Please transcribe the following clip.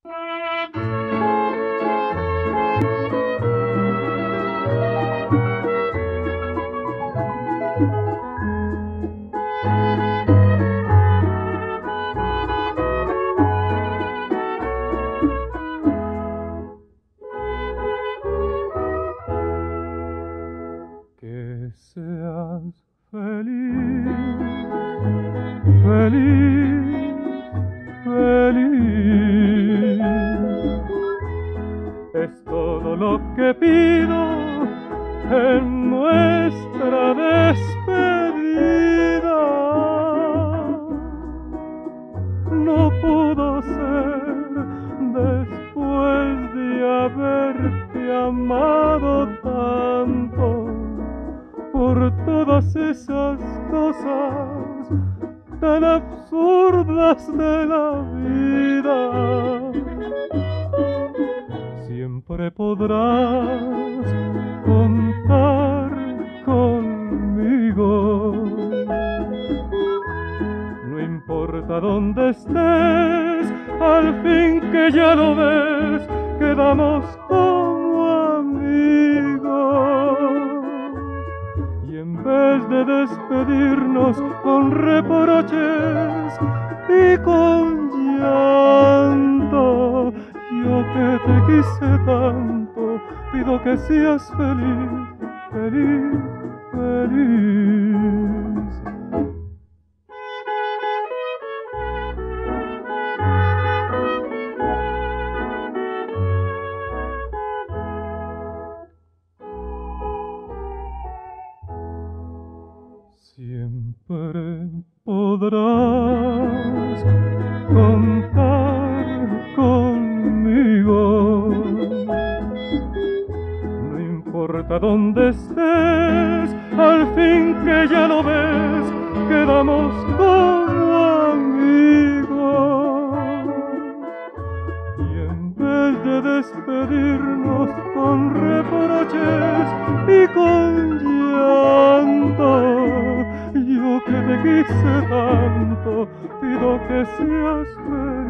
Que seas feliz, feliz, feliz. Es todo lo que pido en nuestra despedida. No pudo ser después de haberte amado tanto, por todas esas cosas tan absurdas de la vida. Siempre podrás contar conmigo, no importa dónde estés, al fin que ya lo ves, quedamos como amigos. Y en vez de despedirnos con reproches y con llanto, yo que te quise tanto, pido que seas feliz, feliz, feliz. Siempre podrás contar conmigo, no importa dónde estés, al fin que ya lo ves, quedamos como amigos. Y en vez de despedirnos con reproches y con llanto, yo que te quise tanto, pido que seas feliz.